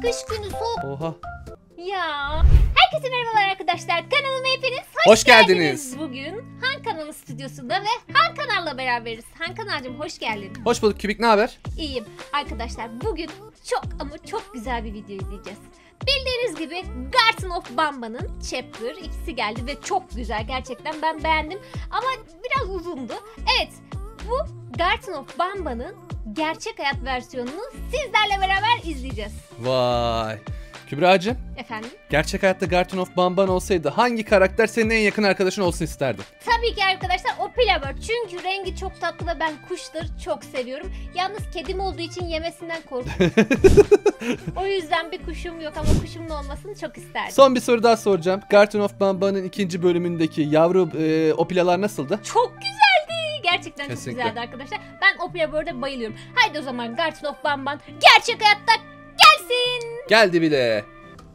kış günü soğuk. Oha. Ya. Herkese merhabalar arkadaşlar. Kanalıma hepiniz hoş geldiniz. Bugün Han Kanalı stüdyosunda ve Han Kanal'la beraberiz. Han Kanal'cığım hoş geldin. Hoş bulduk Kübik, ne haber? İyiyim. Arkadaşlar bugün çok ama çok güzel bir video izleyeceğiz. Bildiğiniz gibi Garten of Banban'ın Chapter 2'si geldi ve çok güzel, gerçekten ben beğendim ama biraz uzundu. Evet, bu Garten of Banban'ın gerçek hayat versiyonunu sizlerle beraber izleyeceğiz. Vay. Kübra'cığım, Efendim? gerçek hayatta Garten of Banban olsaydı hangi karakter senin en yakın arkadaşın olsun isterdin? Tabii ki arkadaşlar o Pilabird, çünkü rengi çok tatlı ve ben kuşları çok seviyorum. Yalnız kedim olduğu için yemesinden korkuyorum. O yüzden bir kuşum yok ama kuşumun olmasını çok isterdim. Son bir soru daha soracağım. Garten of Banban'ın 2. bölümündeki yavru opilalar nasıldı? Çok güzeldi. Gerçekten kesinlikle çok güzeldi arkadaşlar. Ben o Pilabird'e bayılıyorum. Haydi o zaman Garten of Banban gerçek hayatta gelsin. Geldi bile.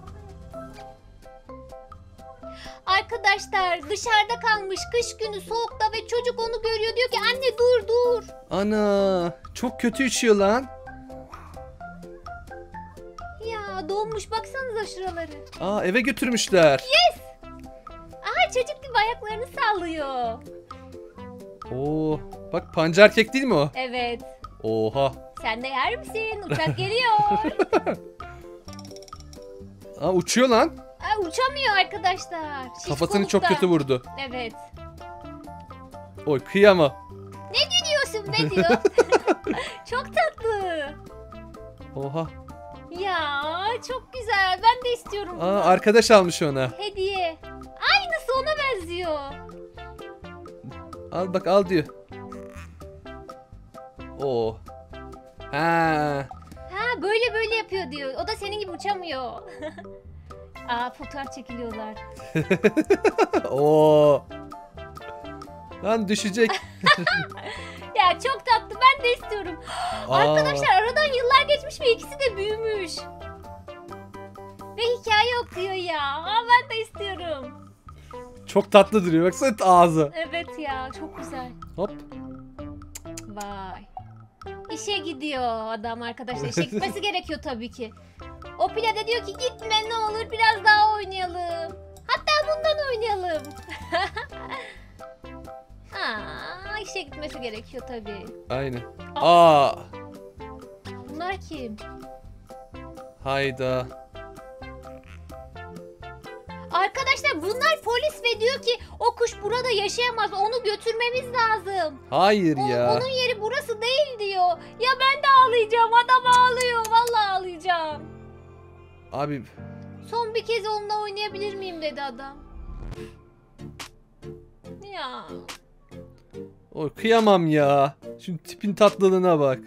Arkadaşlar dışarıda kalmış, kış günü soğukta ve çocuk onu görüyor, diyor ki anne dur dur. Ana, çok kötü üşüyor lan. Ya donmuş, baksanıza şuraları. Aa, eve götürmüşler. Yes. Aha, çocuk gibi ayaklarını sallıyor. Oo, bak pancar kek değil mi o? Evet. Oha. Sen de yer misin? Uçak geliyor. Aa, uçuyor lan. Aa, uçamıyor arkadaşlar. Kafasını çok Şişkolukta. kötü vurdu. Evet. Oy, kıyama. Ne diyorsun be diyor. Çok tatlı. Oha. Ya çok güzel. Ben de istiyorum bunu. Aa, arkadaş almış ona. Hediye. Aynısı ona benziyor. Al bak, al diyor. Oo. Ha. Ha, böyle böyle yapıyor diyor. O da senin gibi uçamıyor. Aa, fotoğraf çekiliyorlar. Oo. Lan düşecek. Ya çok tatlı, ben de istiyorum. Arkadaşlar aradan yıllar geçmiş ve ikisi de büyümüş. Ve hikaye okuyor ya. Aa, ben de istiyorum. Çok tatlı duruyor. Baksana ağzı. Evet ya, çok güzel. Hop. Vay. İşe gidiyor adam arkadaşlar. İşe gitmesi gerekiyor tabii ki. O Pila da diyor ki gitme ne olur, biraz daha oynayalım. Hatta bundan oynayalım. Aa, işe gitmesi gerekiyor tabii. Aynen. Aa. Bunlar kim? Hayda. Arkadaşlar bunlar polis ve diyor ki o kuş burada yaşayamaz, onu götürmemiz lazım. Hayır ya. Onun yeri burası değil diyor. Ya ben de ağlayacağım, adam ağlıyor, vallahi ağlayacağım. Abi. Son bir kez onunla oynayabilir miyim dedi adam. Ya. Oy, kıyamam ya. Şu tipin tatlılığına bak.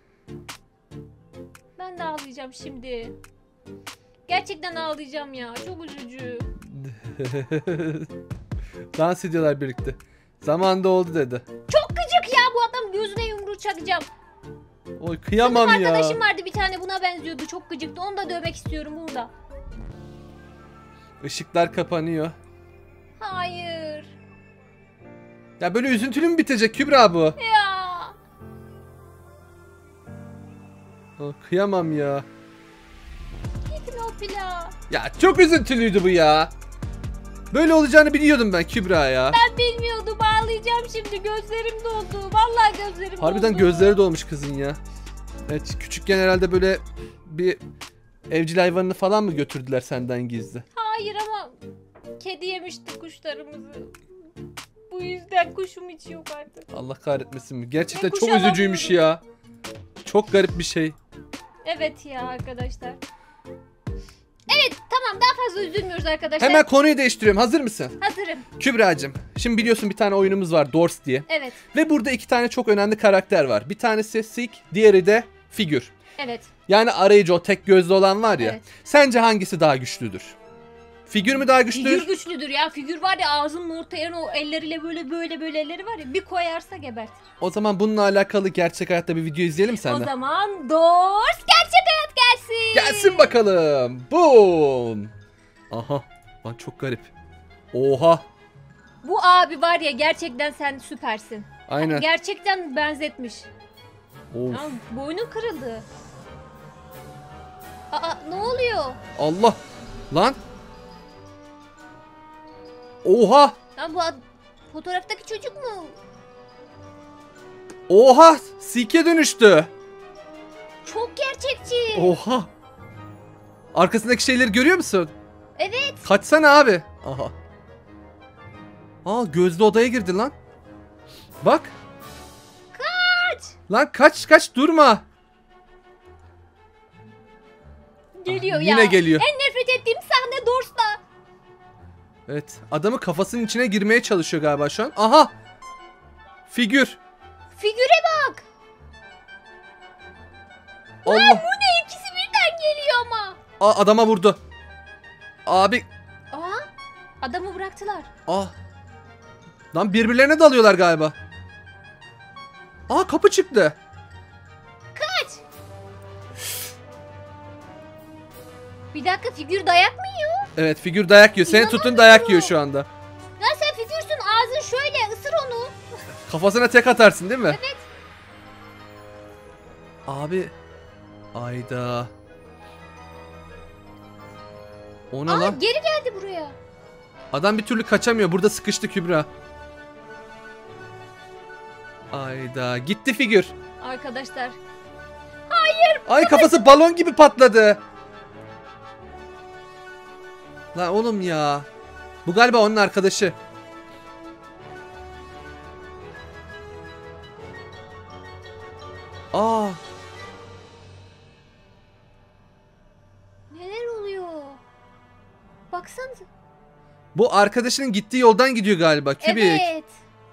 Ben de ağlayacağım şimdi. Gerçekten ağlayacağım ya, çok üzücü. Dans ediyorlar birlikte. Zamanında oldu dedi. Çok gıcık ya, bu adam gözüne yumruğu çakacağım. Oy, kıyamam Benim ya. arkadaşım vardı bir tane, buna benziyordu, çok gıcıktı, onu da dövmek istiyorum burada. Işıklar kapanıyor. Hayır. Ya böyle üzüntülü mü bitecek Kübra bu? Ya. Oy, kıyamam ya. Gitme o Pila. Ya çok üzüntülüydü bu ya. Böyle olacağını biliyordum ben Kübra ya. Ben bilmiyordum, ağlayacağım şimdi, gözlerim doldu. Vallahi gözlerim doldu. Harbiden gözleri dolmuş kızın ya. Evet, küçükken herhalde böyle bir evcil hayvanını falan mı götürdüler senden gizli? Hayır ama kedi yemişti kuşlarımızı. Bu yüzden kuşum hiç yok artık. Allah kahretmesin mi? Gerçekten kuş çok üzücüymüş ya. Çok garip bir şey. Evet ya arkadaşlar. Evet tamam, daha fazla üzülmüyoruz arkadaşlar. Hemen konuyu değiştiriyorum. Hazır mısın? Hazırım. Kübra'cığım, şimdi biliyorsun bir tane oyunumuz var, Doors diye. Evet. Ve burada 2 tane çok önemli karakter var. Bir tanesi Seek, diğeri de Figür. Evet. Yani arayıcı, o tek gözlü olan var ya. Evet. Sence hangisi daha güçlüdür? Figür mü daha güçlüdür? Figür güçlüdür ya. Figür var ya, ağzının orta yerine o elleriyle böyle elleri var ya, bir koyarsa gebertir. O zaman bununla alakalı gerçek hayatta bir video izleyelim senden. O zaman Doors gerçek hayat gelsin. Gelsin bakalım. Boom. Aha. Lan çok garip. Oha. Bu abi var ya, gerçekten sen süpersin. Aynen. Gerçekten benzetmiş. Of. Ya, boynun kırıldı. Aa, ne oluyor? Allah. Lan. Oha. Lan bu fotoğraftaki çocuk mu? Oha. Sike dönüştü. Çok gerçekçi. Oha. Arkasındaki şeyleri görüyor musun? Evet. Kaçsana abi. Aha. Aa, gözlü odaya girdi lan. Bak. Kaç. Lan kaç durma. Geliyor ya. Yine geliyor. En nefret ettiğim sahne Dors'ta. Evet. Adamı kafasının içine girmeye çalışıyor galiba şu an. Aha. Figür. Figüre bak. Allah. Lan bu ne? İkisi birden geliyor ama. Aa, adama vurdu. Abi. Aa, adamı bıraktılar. Aa. Lan birbirlerine dalıyorlar galiba. Aa, kapı çıktı. Kaç. Bir dakika, figür dayak mı yiyor? Evet, figür dayak yiyor. Seni tutun, dayak yiyor şu anda. Ya sen figürsün, ağzın şöyle, ısır onu. Kafasına tek atarsın değil mi? Evet. Abi. Ayda. O ne Aa, lan? geri geldi buraya. Adam bir türlü kaçamıyor. Burada sıkıştı Kübra. Ayda. Gitti figür. Arkadaşlar. Ay, kafası balon gibi patladı. Lan oğlum ya. Bu galiba onun arkadaşı. Aa. Neler oluyor? Baksanıza. Bu arkadaşının gittiği yoldan gidiyor galiba. Kübik. Evet.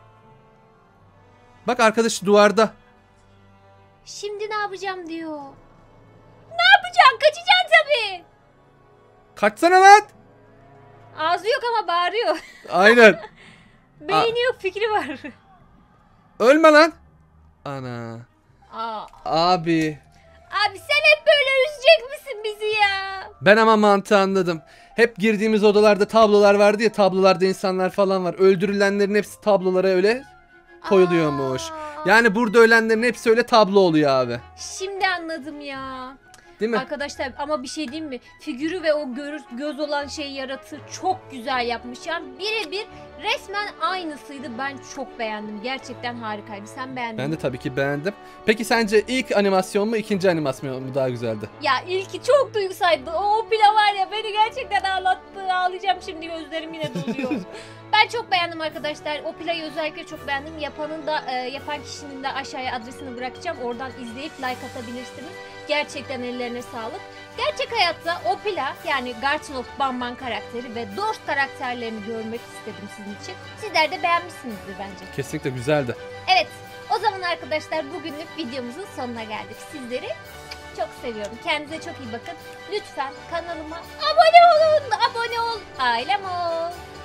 Bak, arkadaşı duvarda. Şimdi ne yapacağım diyor. Ne yapacaksın? Kaçacaksın tabii. Kaçsana lan. Ağzı yok ama bağırıyor. Aynen. Beyni yok, fikri var. Ölme lan. Ana. Aa. Abi. Abi sen hep böyle üzecek misin bizi ya? Ben ama mantığı anladım. Hep girdiğimiz odalarda tablolar vardı ya. Tablolarda insanlar falan var. Öldürülenlerin hepsi tablolara öyle koyuluyormuş. Aa. Yani burada ölenlerin hepsi öyle tablo oluyor abi. Şimdi anladım ya. Değil mi? Arkadaşlar ama bir şey diyeyim mi? Figürü ve o göz olan şey yaratığı çok güzel yapmış. Yani birebir resmen aynısıydı. Ben çok beğendim. Gerçekten harikaydı. Sen beğendin Ben mi? de tabii ki beğendim. Peki sence ilk animasyon mu, ikinci animasyon mu daha güzeldi? Ya ilki çok duygusaldı. O pila var ya, beni gerçekten ağlattı. Ağlayacağım şimdi, gözlerim yine doluyor. Ben çok beğendim arkadaşlar. O pilayı özellikle çok beğendim. Yapanın da yapan kişinin de aşağıya adresini bırakacağım. Oradan izleyip like atabilirsiniz. Gerçekten ellerine sağlık. Gerçek hayatta o pila, yani Garten of Banban karakteri ve Dors karakterlerini görmek istedim sizin için. Sizler de beğenmişsinizdir bence. Kesinlikle güzeldi. Evet, o zaman arkadaşlar bugünlük videomuzun sonuna geldik. Sizleri çok seviyorum. Kendinize çok iyi bakın. Lütfen kanalıma abone olun. Abone ol. Ailem ol.